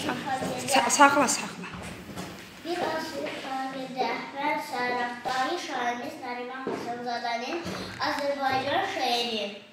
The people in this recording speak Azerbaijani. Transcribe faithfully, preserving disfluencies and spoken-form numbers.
Saxla, saxla. Bir asır şahidi Əhməd Sərrafdari şairimiz Nəriman Həsənzadənin Azərbaycan şeiri.